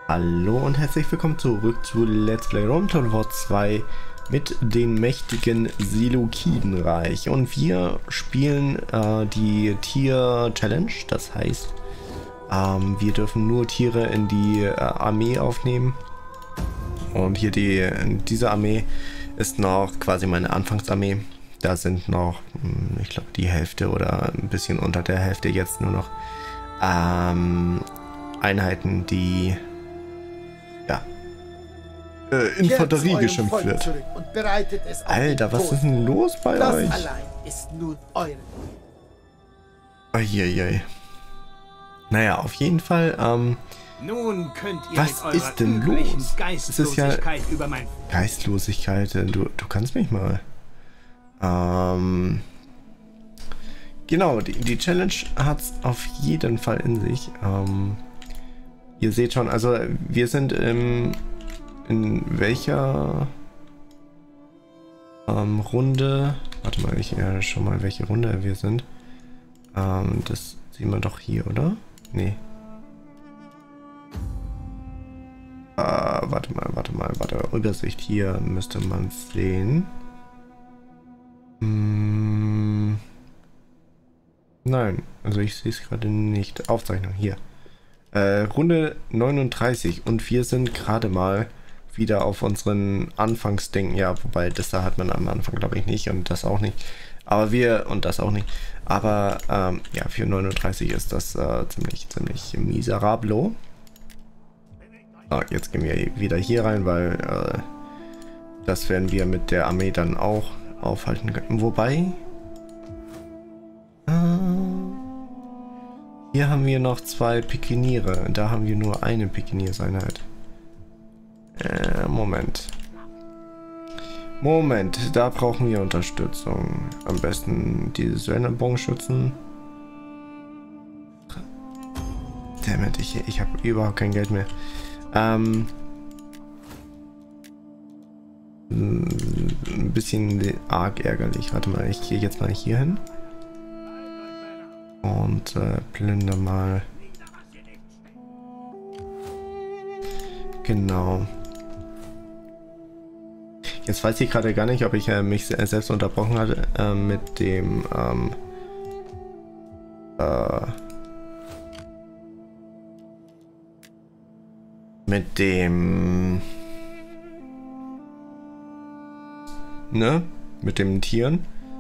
Hallo und herzlich willkommen zurück zu Let's Play Rome Total War 2 mit dem mächtigen Seleukidenreich. Und wir spielen die Tier-Challenge, das heißt, wir dürfen nur Tiere in die Armee aufnehmen. Und hier diese Armee ist noch quasi meine Anfangsarmee. Da sind noch, ich glaube, die Hälfte oder ein bisschen unter der Hälfte jetzt nur noch Einheiten, die Infanterie geschimpft wird. Alter, was ist denn los bei euch? Das allein ist nun eure. Eieiei. Naja, auf jeden Fall, nun könnt ihr was ist denn los? Es ist ja über mein Geistlosigkeit, du kannst mich mal. Genau, die Challenge hat es auf jeden Fall in sich. Ihr seht schon, also wir sind in welcher Runde? Warte mal, ich schau mal, welche Runde wir sind. Das sehen wir doch hier, oder? Nee. Warte mal. Übersicht hier müsste man sehen. Nein, also ich sehe es gerade nicht. Aufzeichnung hier. Runde 39 und wir sind gerade mal wieder auf unseren Anfangsding. Ja, wobei das da hat man am Anfang glaube ich nicht und das auch nicht. Aber das auch nicht. Aber ja, für 39 ist das ziemlich miserablo. Jetzt gehen wir wieder hier rein, weil das werden wir mit der Armee dann auch aufhalten können. Wobei hier haben wir noch 2 Pikiniere. Da haben wir nur eine Pikinierseinheit. Moment, da brauchen wir Unterstützung. Am besten diese Söldnerbogenschützen. Dammit, ich habe überhaupt kein Geld mehr. Ein bisschen arg ärgerlich. Warte mal, ich gehe jetzt mal hier hin. Und plünder mal. Genau. Jetzt weiß ich gerade gar nicht, ob ich mich selbst unterbrochen hatte mit dem mit den Tieren.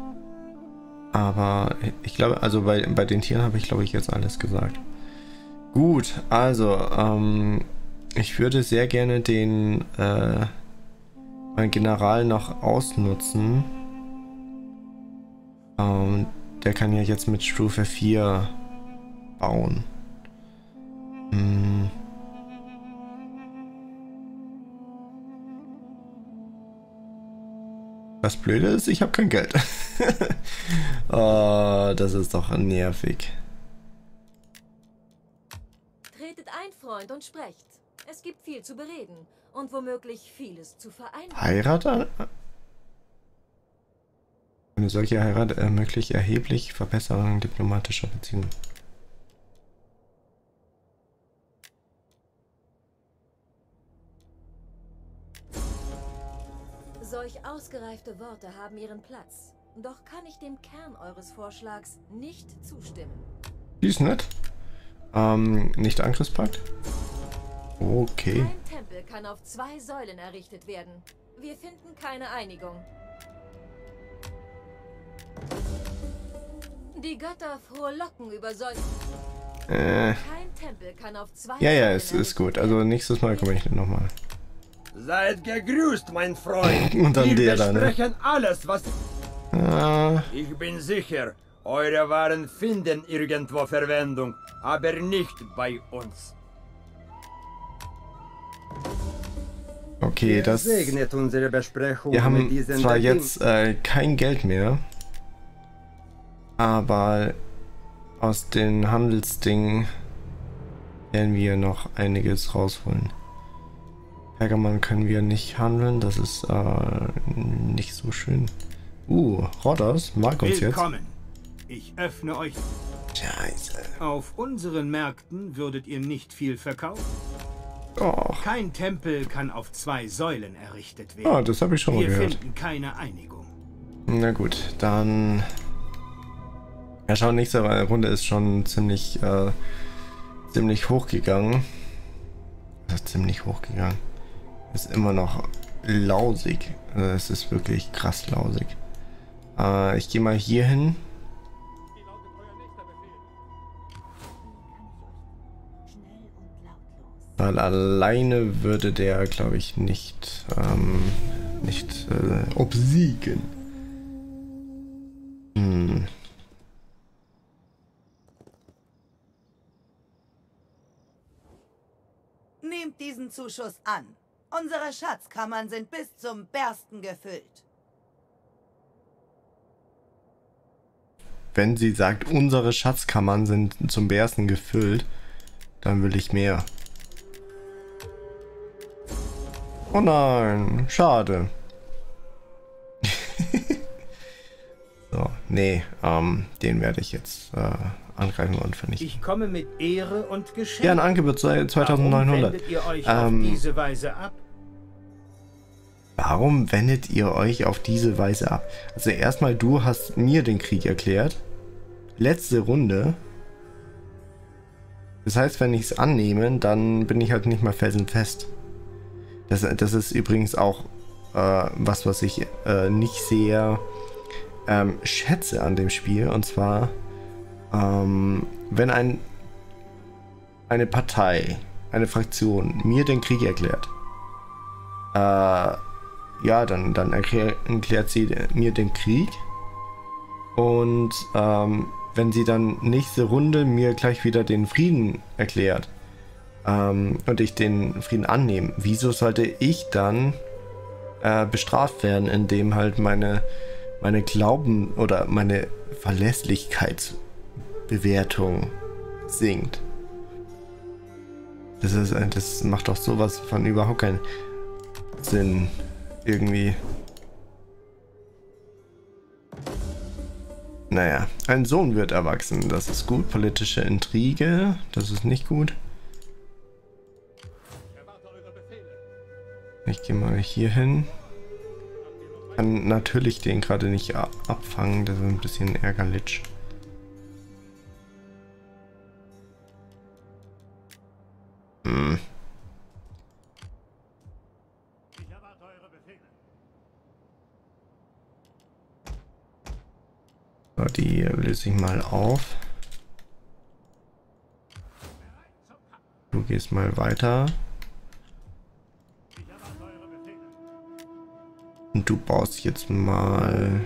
Aber ich glaube, also bei den Tieren habe ich glaube ich jetzt alles gesagt. Gut, also ich würde sehr gerne den mein General noch ausnutzen. Der kann ja jetzt mit Stufe 4 bauen. Das Blöde ist, ich habe kein Geld. Oh, das ist doch nervig. Tretet ein, Freund, und sprecht. Es gibt viel zu bereden und womöglich vieles zu vereinbaren. Heirat? Eine solche Heirat ermöglicht erheblich Verbesserungen diplomatischer Beziehungen. Solch ausgereifte Worte haben ihren Platz. Doch kann ich dem Kern eures Vorschlags nicht zustimmen. Die ist nett. Nicht Angriffspakt? Okay. Ein Tempel kann auf 2 Säulen errichtet werden. Wir finden keine Einigung. Die Götter frohlocken über solche... Kein Tempel kann auf 2 Ja, Säulen es ist gut. Also nächstes Mal komme ich dann nochmal. Seid gegrüßt, mein Freund. Und dann wir der da, ne? besprechen alles, was... Ich bin sicher, eure Waren finden irgendwo Verwendung, aber nicht bei uns. Okay, das... Segnet unsere Besprechung. Wir haben zwar jetzt kein Geld mehr, aber aus den Handelsdingen werden wir noch einiges rausholen. Pergamon können wir nicht handeln, das ist nicht so schön. Rhodos mag uns Willkommen. Ich öffne euch. Scheiße. Auf unseren Märkten würdet ihr nicht viel verkaufen. Och. Kein Tempel kann auf 2 Säulen errichtet werden. Ah, das habe ich schon mal Wir gehört. finden keine Einigung. Na gut, dann... Ja, schau, nächste Runde ist schon ziemlich hochgegangen. Also ziemlich hochgegangen. Ist immer noch lausig. Also es ist wirklich krass lausig. Ich gehe mal hier hin. Weil alleine würde der, glaube ich, nicht obsiegen. Nehmt diesen Zuschuss an. Unsere Schatzkammern sind bis zum Bersten gefüllt. Wenn sie sagt, unsere Schatzkammern sind zum Bersten gefüllt, dann will ich mehr. Oh nein, schade. So, nee, den werde ich jetzt angreifen und vernichten. Ich komme mit Ehre und Geschenk. Ja, ein Angebot 2900. Warum wendet ihr euch auf diese Weise ab? Warum wendet ihr euch auf diese Weise ab? Also erstmal, du hast mir den Krieg erklärt. Letzte Runde. Das heißt, wenn ich es annehme, dann bin ich halt nicht mal felsenfest. Das ist übrigens auch was ich nicht sehr schätze an dem Spiel. Und zwar, wenn eine Partei, eine Fraktion mir den Krieg erklärt, ja, dann erklärt sie mir den Krieg. Und wenn sie dann nächste Runde mir gleich wieder den Frieden erklärt und ich den Frieden annehme, wieso sollte ich dann bestraft werden, indem halt meine Glauben oder meine Verlässlichkeitsbewertung sinkt? Das macht doch sowas von überhaupt keinen Sinn irgendwie. Naja, ein Sohn wird erwachsen, das ist gut. Politische Intrige, das ist nicht gut. Ich gehe mal hier hin. Kann natürlich den gerade nicht abfangen, das ist ein bisschen ärgerlich. So, die löse ich mal auf. Du gehst mal weiter. Und du baust jetzt mal...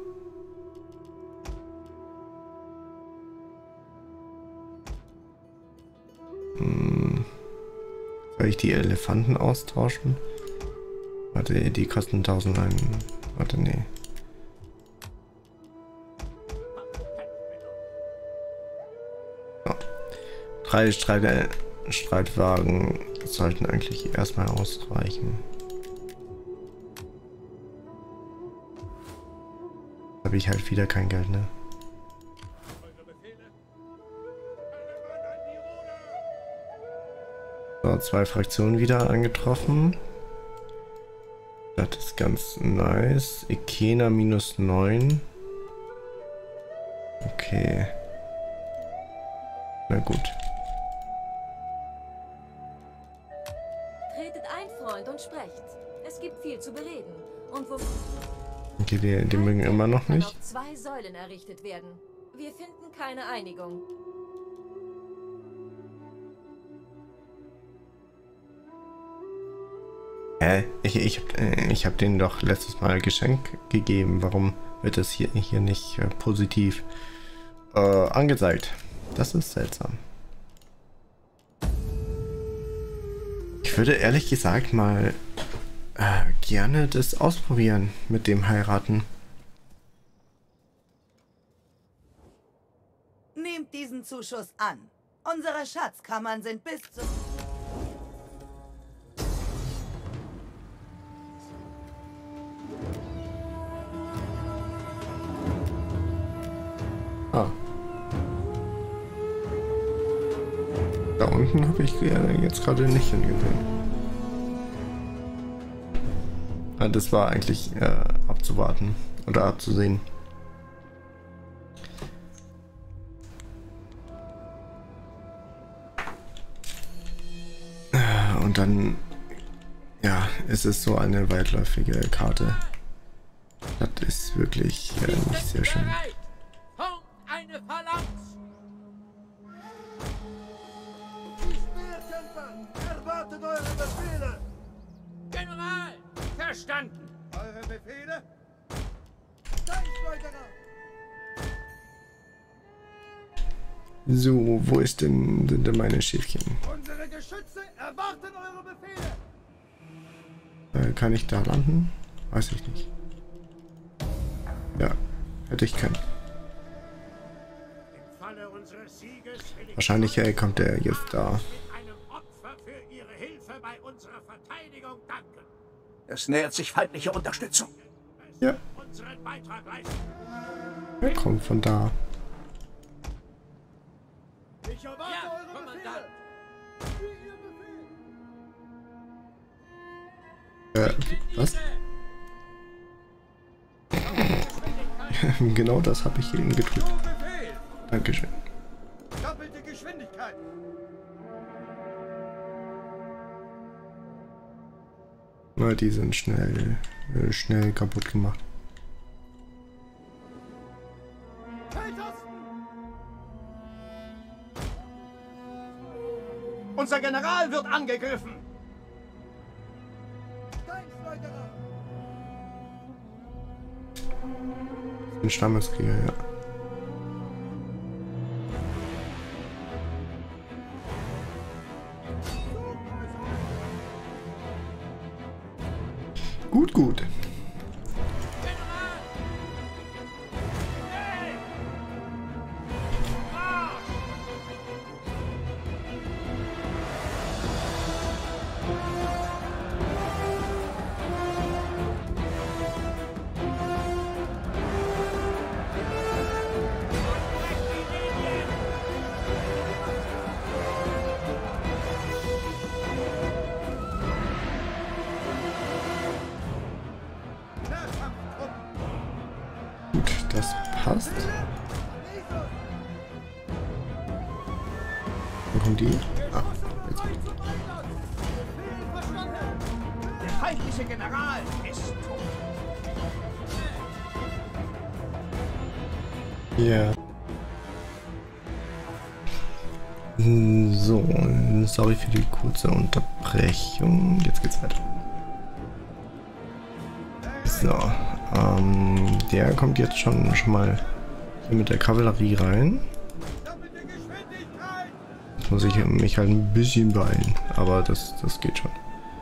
Soll ich die Elefanten austauschen? Warte, die kosten 1000 ein. Warte, nee. So. 3 Streitwagen sollten eigentlich erstmal ausreichen. Habe ich halt wieder kein Geld, ne? So, 2 Fraktionen wieder angetroffen. Das ist ganz nice. Ikena -9. Okay. Na gut. Tretet ein, Freund, und sprecht. Es gibt viel zu bereden. Und wo... Okay, die mögen immer noch kann nicht. auf 2 Säulen errichtet werden. Wir finden keine Einigung. Ich hab denen doch letztes Mal Geschenk gegeben. Warum wird das hier nicht positiv angezeigt? Das ist seltsam. Ich würde ehrlich gesagt mal gerne das ausprobieren mit dem Heiraten. Nehmt diesen Zuschuss an. Unsere Schatzkammern sind bis zu... Ah. Da unten habe ich jetzt gerade nicht hingesehen. Das war eigentlich abzuwarten oder abzusehen. Und dann, ja, es ist so eine weitläufige Karte. Das ist wirklich nicht sehr schön. Eine Phalanx! Erwartet eure Befehle! General! Verstanden! Eure Befehle? So, wo sind denn meine Schäfchen? Unsere Geschütze erwarten eure Befehle! Kann ich da landen? Weiß ich nicht. Ja, hätte ich können. Wahrscheinlich kommt er jetzt da. Es nähert sich feindliche Unterstützung. Ja. Er kommt von da. Ich erwarte eure Befehle. Was? Genau das habe ich eben gedrückt. Dankeschön. Doppelte Geschwindigkeit. Na, die sind schnell kaputt gemacht. Unser General wird angegriffen. Ein Stammeskrieger, ja. Gut. Das passt. Wo kommen die? Ah, jetzt. Der feindliche General ist tot. Ja. So, sorry für die kurze Unterbrechung. Jetzt geht's weiter. So, der kommt jetzt schon mal hier mit der Kavallerie rein. Jetzt muss ich mich halt ein bisschen beeilen, aber das geht schon.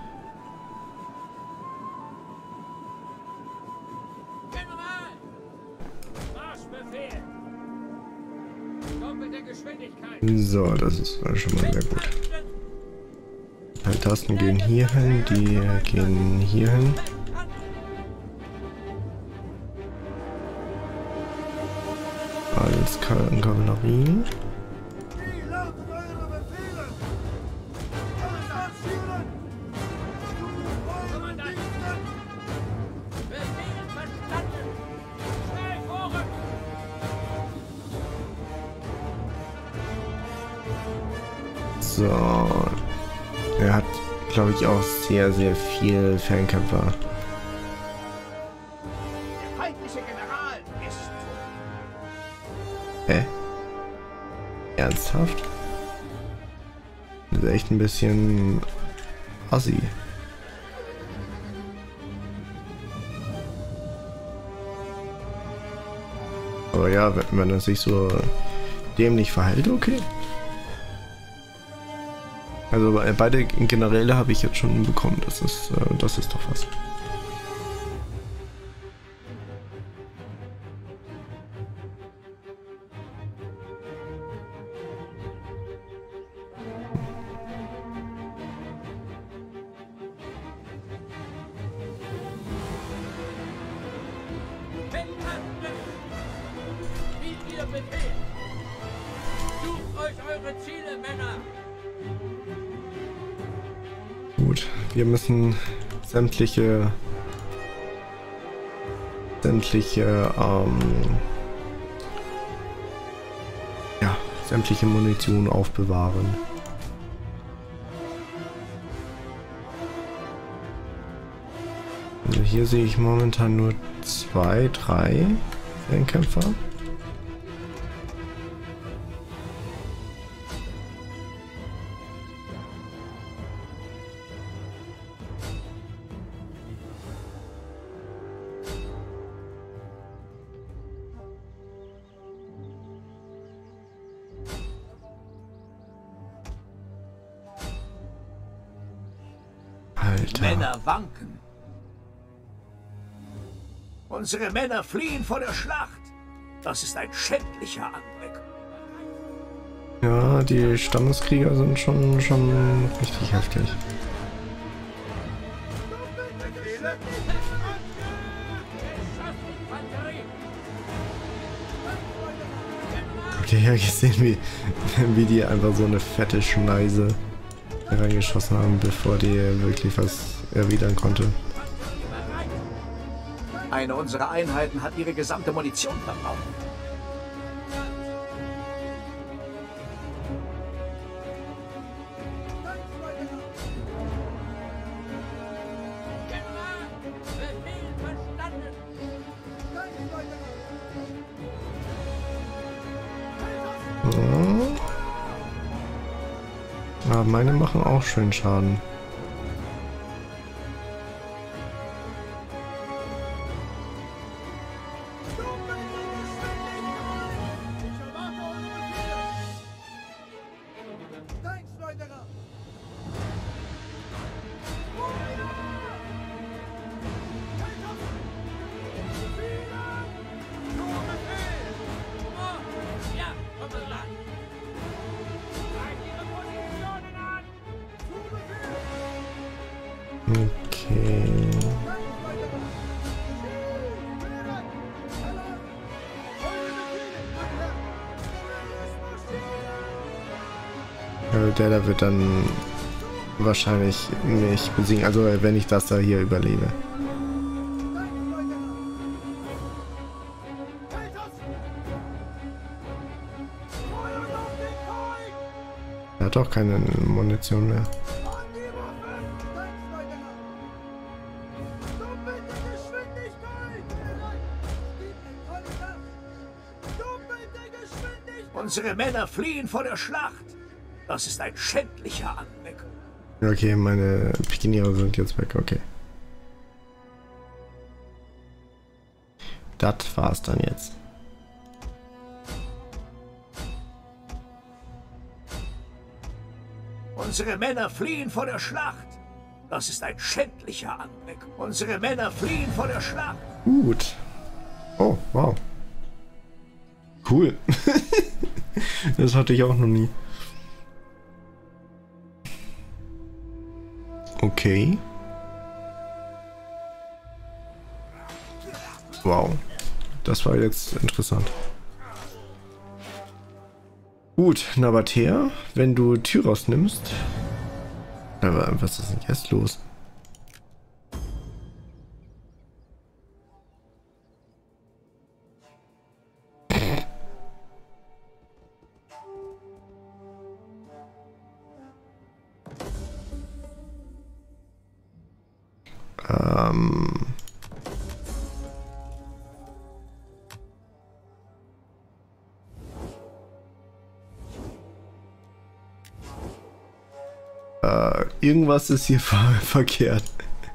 So, das ist schon mal sehr gut. Die Tasten gehen hier hin, die gehen hier hin. Als Kavallerie. So, er hat, glaube ich, auch sehr viel Fernkämpfer. Der feindliche General ist tot. Ernsthaft? Das ist echt ein bisschen assi. Aber ja, wenn er sich so dämlich verhält, okay. Also beide Generäle habe ich jetzt schon bekommen. Das ist doch was. Wie ihr Befehl. Sucht euch eure Ziele, Männer. Gut, wir müssen sämtliche Munition aufbewahren. Also hier sehe ich momentan nur 2, 3 Fernkämpfer. Alter. Männer wanken. Unsere Männer fliehen vor der Schlacht. Das ist ein schändlicher Anblick. Ja, die Stammeskrieger sind schon richtig heftig. Habt ihr ja gesehen, wie die einfach so eine fette Schneise reingeschossen haben, bevor die wirklich was erwidern konnte. Eine unserer Einheiten hat ihre gesamte Munition verbraucht. Aber meine machen auch schön Schaden. Okay. Der da wird dann wahrscheinlich mich besiegen, also wenn ich das da hier überlebe. Er hat auch keine Munition mehr. Unsere Männer fliehen vor der Schlacht. Das ist ein schändlicher Anblick. Okay, meine Pikiniere sind jetzt weg, okay. Das war's dann jetzt. Unsere Männer fliehen vor der Schlacht. Das ist ein schändlicher Anblick. Unsere Männer fliehen vor der Schlacht. Gut. Oh, wow. Cool. Das hatte ich auch noch nie. Okay. Wow. Das war jetzt interessant. Gut, Nabatea, wenn du Tyros nimmst. Aber was ist denn jetzt los? Irgendwas ist hier verkehrt.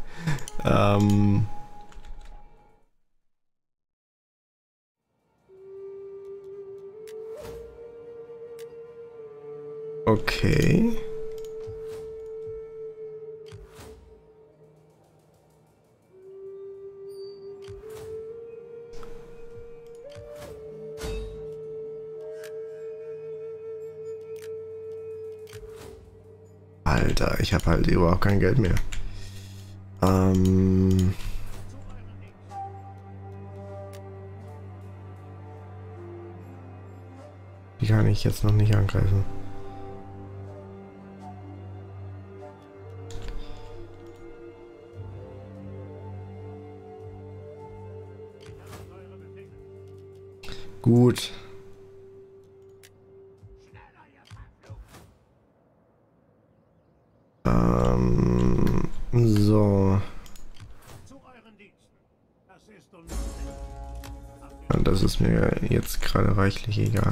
Okay. Alter, ich habe halt überhaupt kein Geld mehr. Die kann ich jetzt noch nicht angreifen. Gut. So. Und das ist mir jetzt gerade reichlich egal.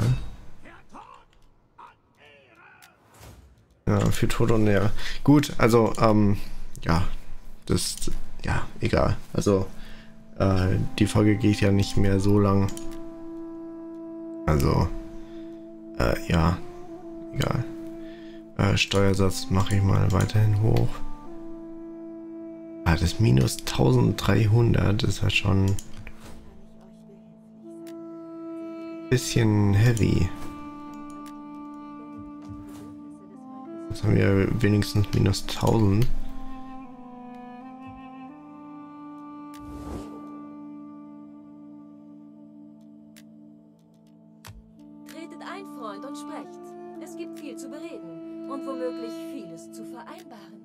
Ja, für Tod und Ehre. Gut, also, ja, das, ja, egal. Also, die Folge geht ja nicht mehr so lang. Also, ja, egal. Steuersatz mache ich mal weiterhin hoch. Ah, das minus 1300 ist ja schon ein bisschen heavy. Jetzt haben wir wenigstens minus 1000. Tretet ein, Freund, und sprecht. Es gibt viel zu bereden und womöglich vieles zu vereinbaren.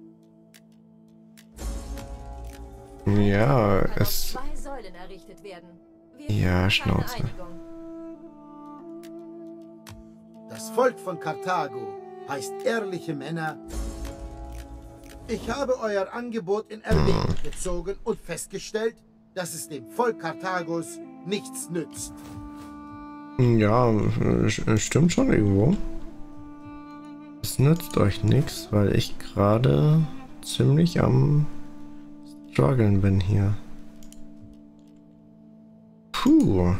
Ja, Kann auf es... 2 Säulen errichtet werden. Wir Ja, finden keine Schnauze. Einigung. Das Volk von Karthago heißt ehrliche Männer. Ich habe euer Angebot in Erwägung gezogen und festgestellt, dass es dem Volk Karthagos nichts nützt. Ja, stimmt schon irgendwo. Es nützt euch nichts, weil ich gerade ziemlich am struggeln bin hier. Puh.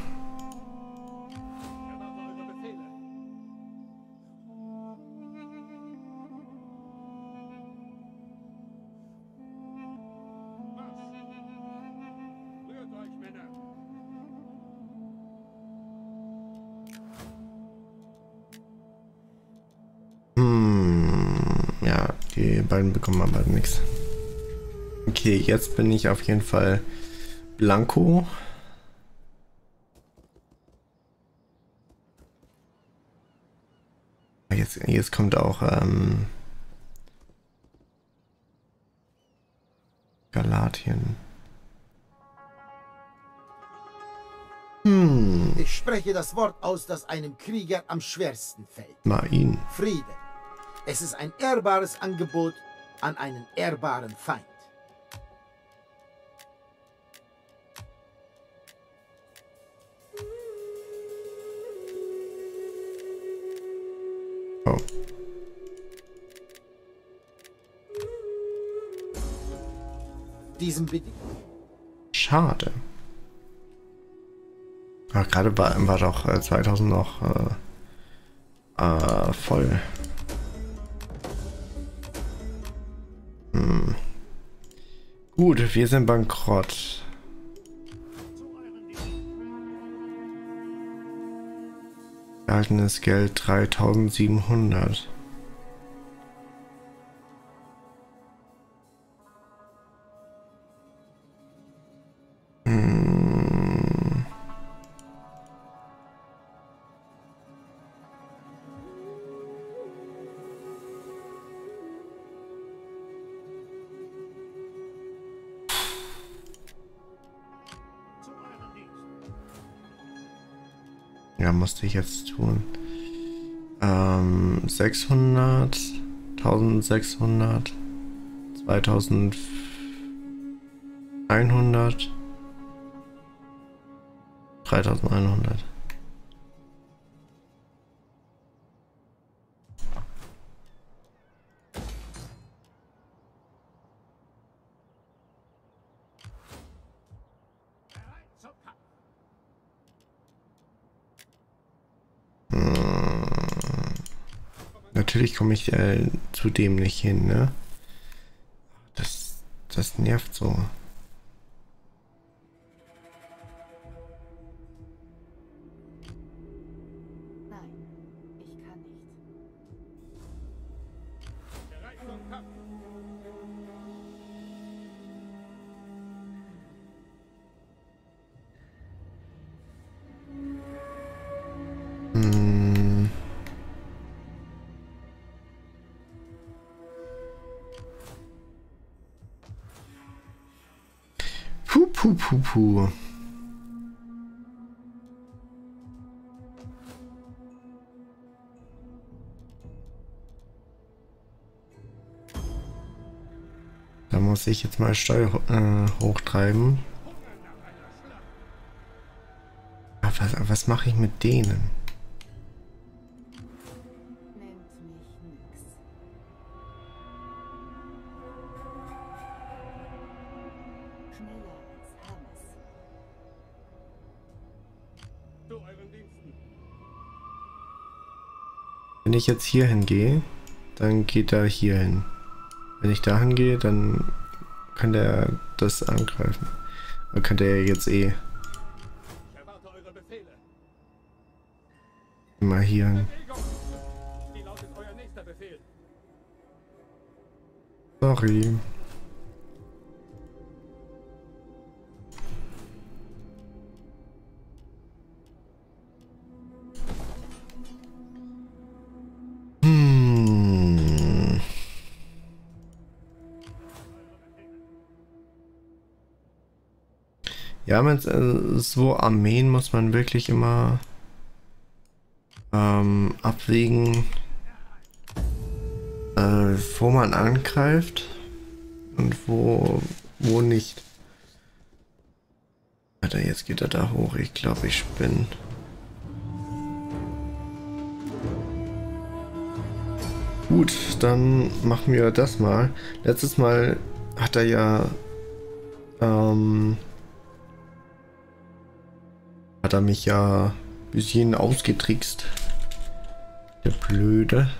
Ja, die beiden bekommen aber nichts. Okay, jetzt bin ich auf jeden Fall blanko. Jetzt kommt auch Galatien. Ich spreche das Wort aus, das einem Krieger am schwersten fällt. Main. Friede. Es ist ein ehrbares Angebot an einen ehrbaren Feind. Oh. Diesem Bedingungen. Schade. Aber gerade war doch 2000 noch voll. Gut, wir sind bankrott. Erhaltenes Geld 3700. Ja, musste ich jetzt tun. 600, 1600, 2100, 3100. Natürlich komme ich zu dem nicht hin, ne? Das nervt so. Nein, ich kann nicht. Puh. muss ich jetzt mal Steuer hochtreiben. Was mache ich mit denen? Wenn ich jetzt hier hingehe, dann geht er hier hin. Wenn ich dahin gehe, dann kann der das angreifen. Dann kann der jetzt eh mal hier hin. Sorry. Ja, mit so Armeen muss man wirklich immer abwägen, wo man angreift und wo nicht. Alter, jetzt geht er da hoch. Ich glaube, ich spinne. Gut, dann machen wir das mal. Letztes Mal hat er ja hat er mich ja ein bisschen ausgetrickst. Der Blöde.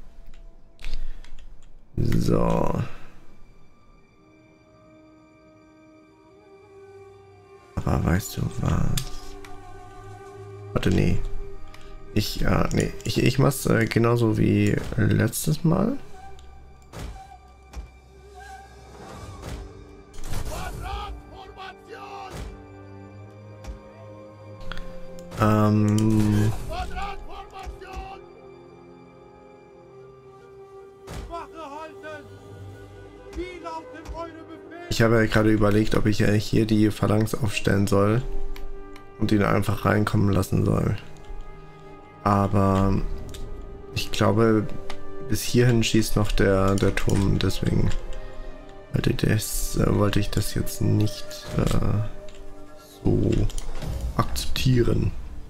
So. Aber weißt du was? Warte, nee. Ich mach's genauso wie letztes Mal. Ich habe ja gerade überlegt, ob ich hier die Phalanx aufstellen soll und ihn einfach reinkommen lassen soll. Aber ich glaube, bis hierhin schießt noch der Turm, deswegen wollte ich das jetzt nicht so akzeptieren.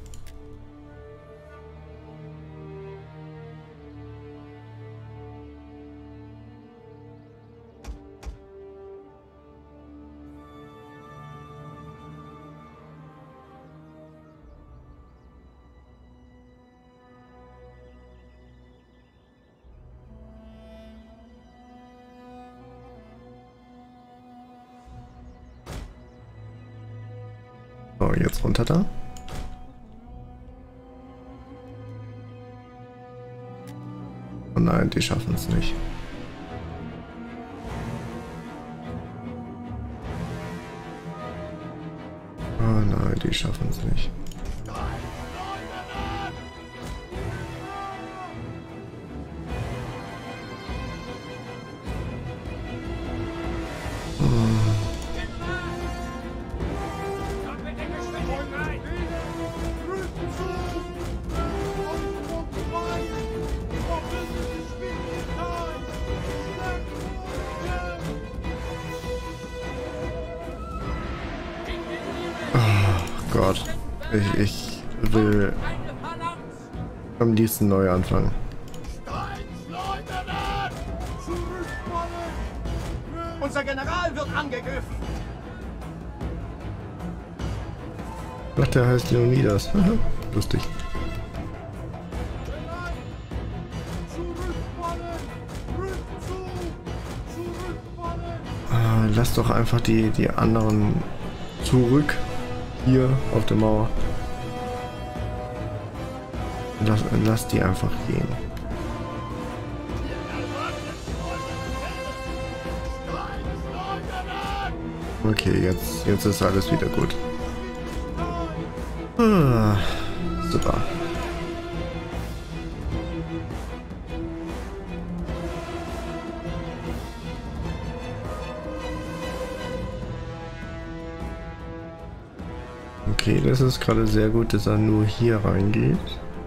So, jetzt runter da. Oh nein, die schaffen es nicht. Oh nein, die schaffen es nicht. Gott, ich will am liebsten neu anfangen. Unser General wird angegriffen. Ach, der heißt Leonidas. Lustig. Lass doch einfach die anderen zurück. Hier auf der Mauer. Lass die einfach gehen. Okay, jetzt ist alles wieder gut. Super. Okay, das ist gerade sehr gut, dass er nur hier reingeht,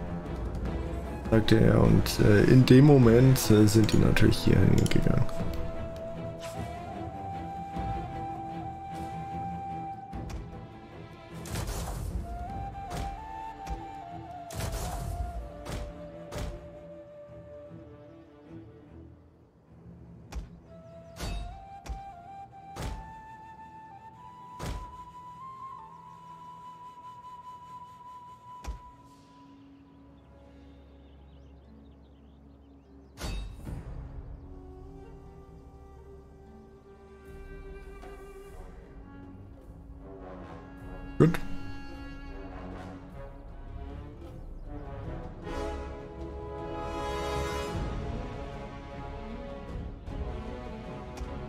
sagte er, und in dem Moment sind die natürlich hier hingegangen.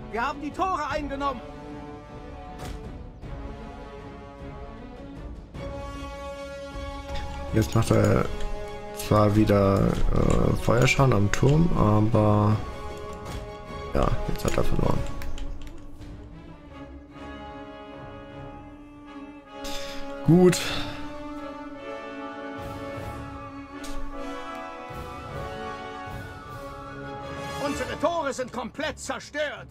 Wir haben die Tore eingenommen. Jetzt macht er zwar wieder Feuerschaden am Turm, aber ja, jetzt hat er verloren. Gut. Unsere Tore sind komplett zerstört.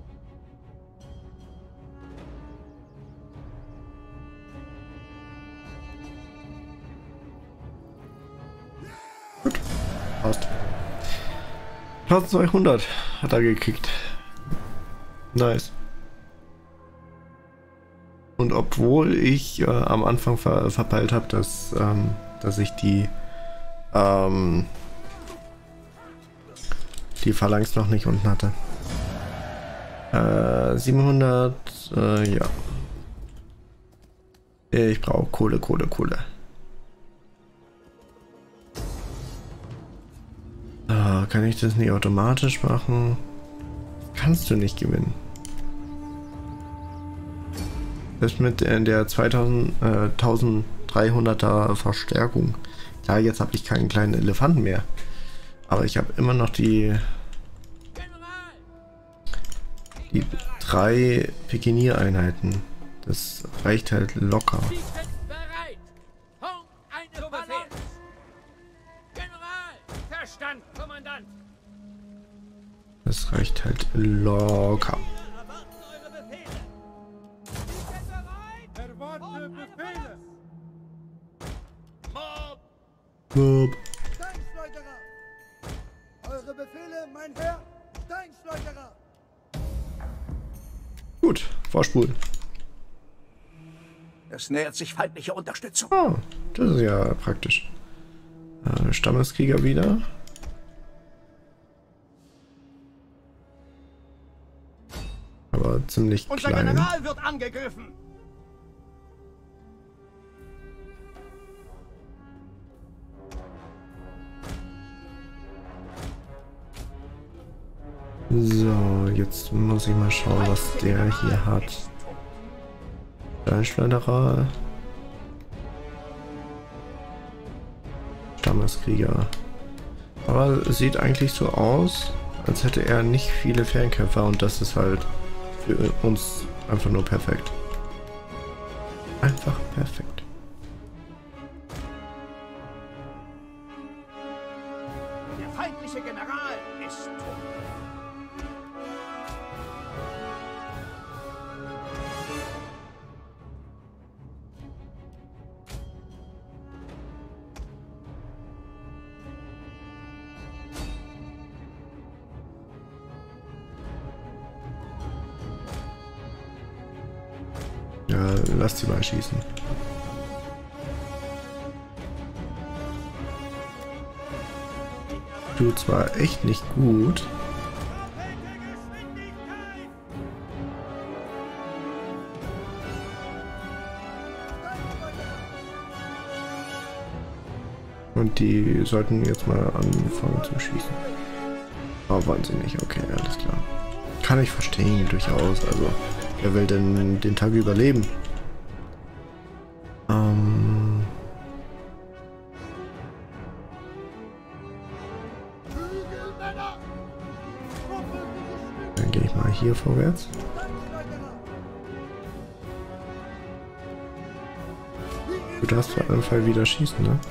Gut, passt. 1200 hat er gekriegt. Nice. Und obwohl ich am Anfang verpeilt habe, dass ich die Phalanx noch nicht unten hatte. 700, ja. Ich brauche Kohle. Kann ich das nicht automatisch machen? Kannst du nicht gewinnen. Das mit der 1300er Verstärkung. Klar, jetzt habe ich keinen kleinen Elefanten mehr. Aber ich habe immer noch die 3 Pikenier-Einheiten. Das reicht halt locker. Das reicht halt locker. Bob. Eure Befehle, mein Herr, Steinschleuderer! Gut, vorspulen. Es nähert sich feindliche Unterstützung. Oh, das ist ja praktisch. Stammeskrieger wieder. Aber ziemlich Unser klein. General wird angegriffen. So, jetzt muss ich mal schauen, was der hier hat. Steinschleuderer. Stammeskrieger. Aber es sieht eigentlich so aus, als hätte er nicht viele Fernkämpfer und das ist halt für uns einfach nur perfekt. Einfach perfekt. Der feindliche General ist tot. Ja, lass sie mal schießen. Du zwar echt nicht gut. Und die sollten jetzt mal anfangen zu schießen. Aber wollen sie nicht. Okay, alles klar. Kann ich verstehen, durchaus. Also, wer will denn den Tag überleben? Dann gehe ich mal hier vorwärts. Du darfst auf jeden Fall wieder schießen, ne?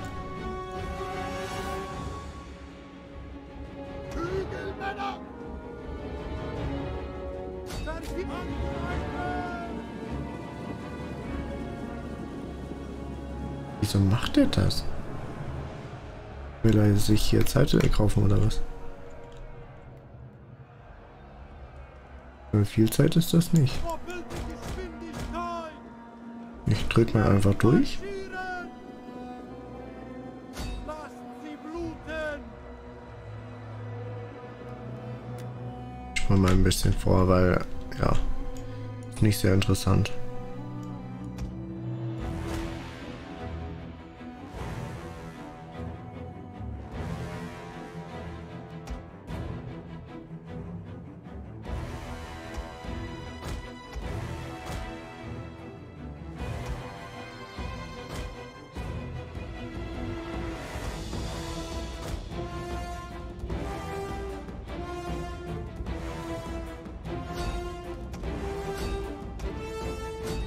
Wieso macht er das? Will er sich hier Zeit kaufen oder was? Viel Zeit ist das nicht. Ich drück mal einfach durch. Ich spule mal ein bisschen vor, weil ja, ist nicht sehr interessant.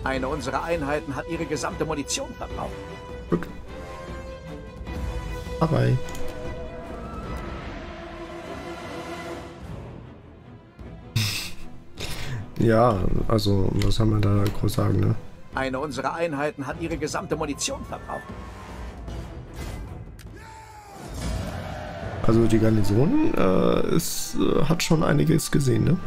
Eine unserer Einheiten hat ihre gesamte Munition verbraucht. Gut. Bye. Ja, also, was haben wir da groß sagen, ne? Eine unserer Einheiten hat ihre gesamte Munition verbraucht. Also die Garnison hat schon einiges gesehen, ne?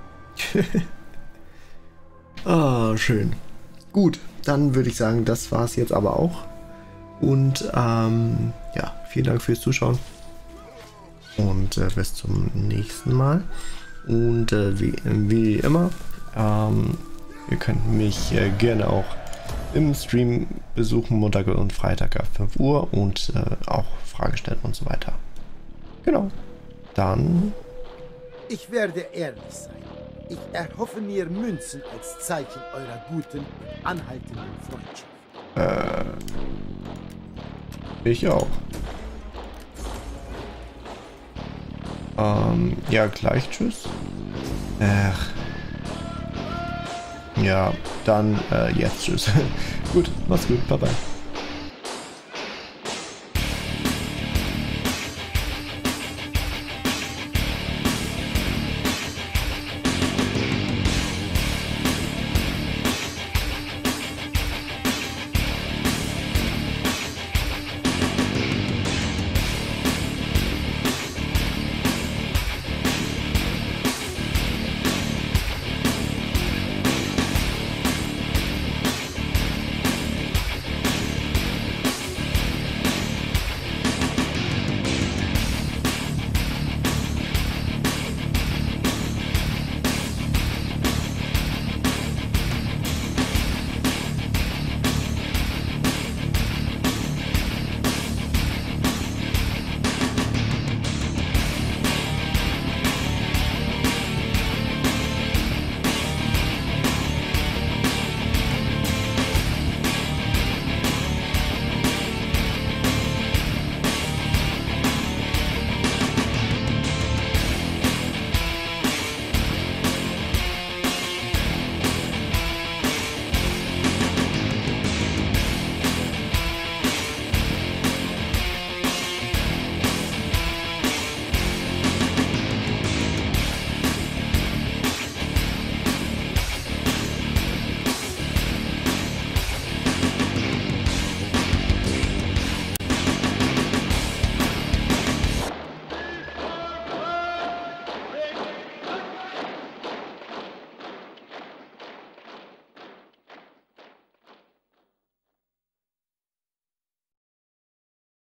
Ah, schön. Gut, dann würde ich sagen, das war es jetzt aber auch. Und ja, vielen Dank fürs Zuschauen. Und bis zum nächsten Mal. Und wie immer, ihr könnt mich gerne auch im Stream besuchen, Montag und Freitag ab 5 Uhr und auch Fragen stellen und so weiter. Genau. Dann... Ich werde ehrlich sein. Ich erhoffe mir Münzen als Zeichen eurer guten und anhaltenden Freundschaft. Ich auch. Ja, gleich, tschüss. Ja, dann jetzt tschüss. Gut, mach's gut, bye bye.